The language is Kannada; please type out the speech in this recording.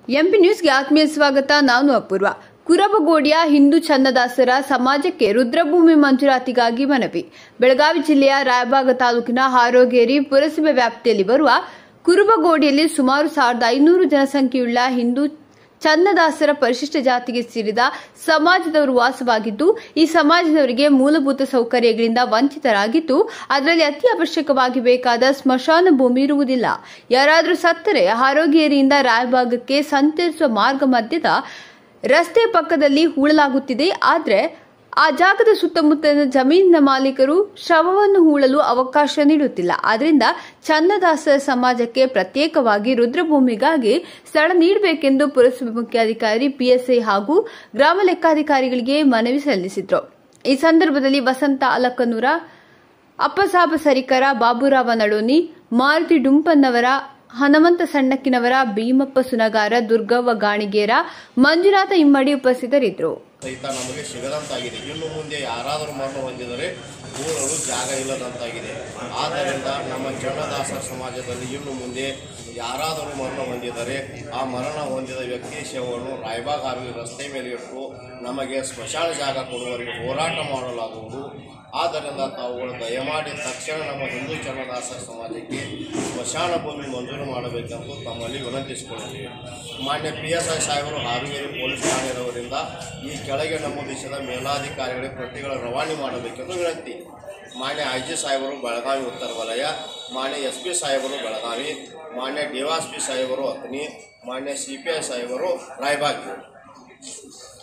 ಎಂಪಿ ನ್ಯೂಸ್ಗೆ ಆತ್ಮೀಯ ಸ್ವಾಗತ. ನಾನು ಅಪೂರ್ವ. ಕುರಬಗೋಡಿಯ ಹಿಂದೂ ಚನ್ನದಾಸರ ಸಮಾಜಕ್ಕೆ ರುದ್ರಭೂಮಿ ಮಂಜೂರಾತಿಗಾಗಿ ಮನವಿ. ಬೆಳಗಾವಿ ಜಿಲ್ಲೆಯ ರಾಯಬಾಗ ತಾಲೂಕಿನ ಹಾರೋಗೇರಿ ಪುರಸಭೆ ವ್ಯಾಪ್ತಿಯಲ್ಲಿ ಬರುವ ಕುರುಬಗೋಡಿಯಲ್ಲಿ ಸುಮಾರು 1500 ಜನಸಂಖ್ಯೆಯುಳ್ಳ ಹಿಂದೂ ಚನ್ನದಾಸರ ಪರಿಶಿಷ್ಟ ಜಾತಿಗೆ ಸೇರಿದ ಸಮಾಜದವರು ವಾಸವಾಗಿದ್ದು, ಈ ಸಮಾಜದವರಿಗೆ ಮೂಲಭೂತ ಸೌಕರ್ಯಗಳಿಂದ ವಂಚಿತರಾಗಿದ್ದು, ಅದರಲ್ಲಿ ಅತಿ ಅವಶ್ಯಕವಾಗಿ ಬೇಕಾದ ಸ್ಮಶಾನ ಭೂಮಿ ಇರುವುದಿಲ್ಲ. ಯಾರಾದರೂ ಸತ್ತರೆ ಹಾರೋಗೇರಿಯಿಂದ ರಾಯಬಾಗಕ್ಕೆ ಸಂಚರಿಸುವ ಮಾರ್ಗ ಮಧ್ಯದ ರಸ್ತೆ ಪಕ್ಕದಲ್ಲಿ ಹೂಳಲಾಗುತ್ತಿದೆ. ಆದರೆ ಆ ಜಾಗದ ಸುತ್ತಮುತ್ತಲಿನ ಜಮೀನಿನ ಮಾಲೀಕರು ಶವವನ್ನು ಹೂಳಲು ಅವಕಾಶ ನೀಡುತ್ತಿಲ್ಲ. ಆದ್ದರಿಂದ ಚನ್ನದಾಸರ ಸಮಾಜಕ್ಕೆ ಪ್ರತ್ಯೇಕವಾಗಿ ರುದ್ರಭೂಮಿಗಾಗಿ ಸ್ಥಳ ನೀಡಬೇಕೆಂದು ಪುರಸಭೆ ಮುಖ್ಯಾಧಿಕಾರಿ ಪಿಎಸ್ಐ ಹಾಗೂ ಗ್ರಾಮ ಲೆಕ್ಕಾಧಿಕಾರಿಗಳಿಗೆ ಮನವಿ ಸಲ್ಲಿಸಿದರು. ಈ ಸಂದರ್ಭದಲ್ಲಿ ವಸಂತ ಅಲಕನೂರ, ಅಪ್ಪಸಾಬ ಸರಿಕರ, ಬಾಬುರಾವ ನಡೋನಿ, ಮಾರುತಿ ಡುಂಪನ್ನವರ, ಹನುಮಂತ ಸಣ್ಣಕ್ಕಿನವರ, ಭೀಮಪ್ಪ ಸುನಗಾರ, ದುರ್ಗವ್ವ ಗಾಣಿಗೇರ, ಮಂಜುನಾಥ ಇಮ್ಮಡಿ ಉಪಸ್ಥಿತರಿದ್ದರು. ಸಹಿತ ನಮಗೆ ಸಿಗದಂತಾಗಿದೆ. ಇನ್ನು ಮುಂದೆ ಯಾರಾದರೂ ಮರಣ ಹೊಂದಿದರೆ ಊರಲು ಜಾಗ ಇಲ್ಲದಂತಾಗಿದೆ. ಆದ್ದರಿಂದ ನಮ್ಮ ಚನ್ನದಾಸರ ಸಮಾಜದಲ್ಲಿ ಇನ್ನು ಮುಂದೆ ಯಾರಾದರೂ ಮರಣ ಹೊಂದಿದರೆ ಆ ಮರಣ ಹೊಂದಿದ ವ್ಯಕ್ತಿ ಶವವನ್ನು ರಾಯಬಾಗ ರಸ್ತೆ ಮೇಲೆ ಇಟ್ಟು ನಮಗೆ ಸ್ಮಶಾನ ಜಾಗ ಕೊಡುವವರೆಗೆ ಹೋರಾಟ ಮಾಡಲಾಗುವುದು. ಆದ್ದರಿಂದ ತಾವುಗಳು ದಯಮಾಡಿ ತಕ್ಷಣ ನಮ್ಮ ಹಿಂದೂ ಚನ್ನದಾಸರ ಸಮಾಜಕ್ಕೆ ಸ್ಮಶಾನ ಭೂಮಿ ಮಂಜೂರು ಮಾಡಬೇಕೆಂದು ತಮ್ಮಲ್ಲಿ ವಿನಂತಿಸಿಕೊಳ್ಳುತ್ತೇವೆ. ಮಾನ್ಯ PSI ಸಾಹೇಬರು ಹಾರೋಗೇರಿ ಪೊಲೀಸ್ ಠಾಣೆಯವರಿಂದ ಈ ಕೆಳಗೆ ನಮೂದಿಸಿದ ಮೇಲಾಧಿಕಾರಿಗಳಿಗೆ ಪ್ರತಿಗಳ ರವಾನೆ ಮಾಡಬೇಕೆಂದು ವಿನಂತಿ. ಮಾನ್ಯ IG ಸಾಹೇಬರು ಬೆಳಗಾವಿ ಉತ್ತರ ವಲಯ, ಮಾನ್ಯ SP ಸಾಹೇಬರು ಬೆಳಗಾವಿ, ಮಾನ್ಯ DSP ಸಾಹೇಬರು ಅಥಣಿ, ಮಾನ್ಯ CPI ಸಾಹೇಬರು ರಾಯಬಾಗ.